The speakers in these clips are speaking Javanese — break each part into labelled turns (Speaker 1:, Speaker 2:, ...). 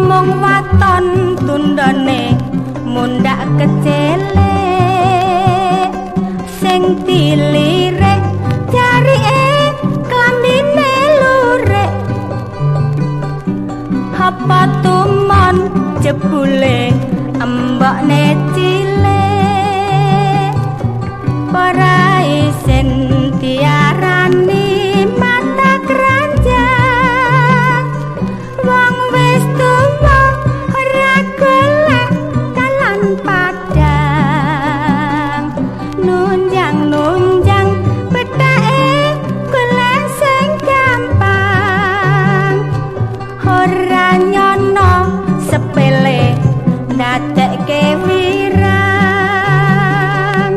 Speaker 1: mung waton tundane mundak kecele sing dilirek jarike klambine lurek apa tumon jebule embokne cilik ora isen diarani mata keranjang wong wis tuwa ora golek dalan padang nunjang petake golek sing gampang ora nyono sepele ndadekke wirang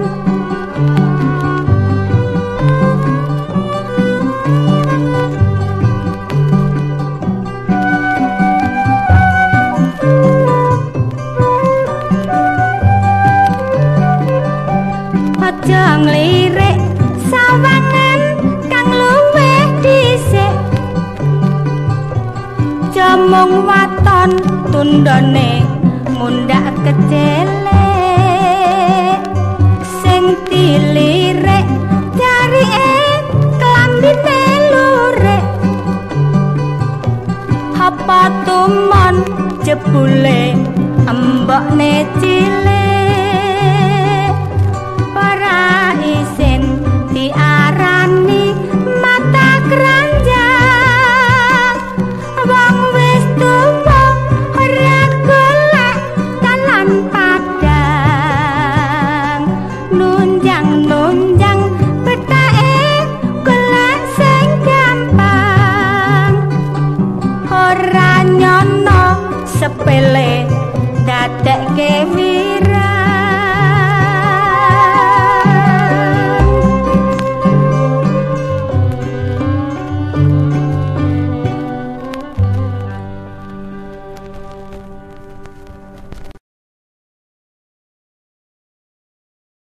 Speaker 1: aja nglirik sawangan kang luwih dhisik jamung waton tundane mundak kecele sing dilirek jarike klambine lurek apa tumon jebule embokne cilik ora isin diarani mata keranjang wong wis tuwa ora golek dalan padang nunjang petake golek sing gampang ora nyono sepele dadekke